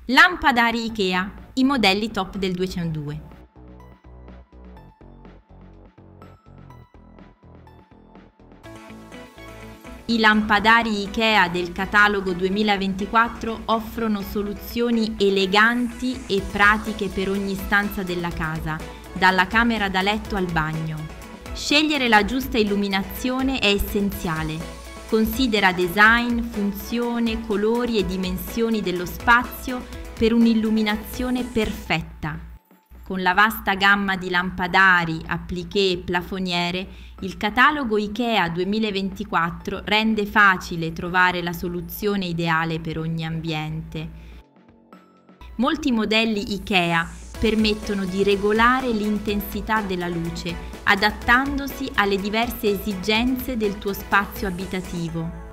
Lampadari IKEA, i modelli top del 202. I lampadari IKEA del catalogo 2024 offrono soluzioni eleganti e pratiche per ogni stanza della casa, dalla camera da letto al bagno. Scegliere la giusta illuminazione è essenziale. Considera design, funzione, colori e dimensioni dello spazio per un'illuminazione perfetta. Con la vasta gamma di lampadari, appliqué e plafoniere, il catalogo IKEA 2024 rende facile trovare la soluzione ideale per ogni ambiente. Molti modelli IKEA permettono di regolare l'intensità della luce, adattandosi alle diverse esigenze del tuo spazio abitativo.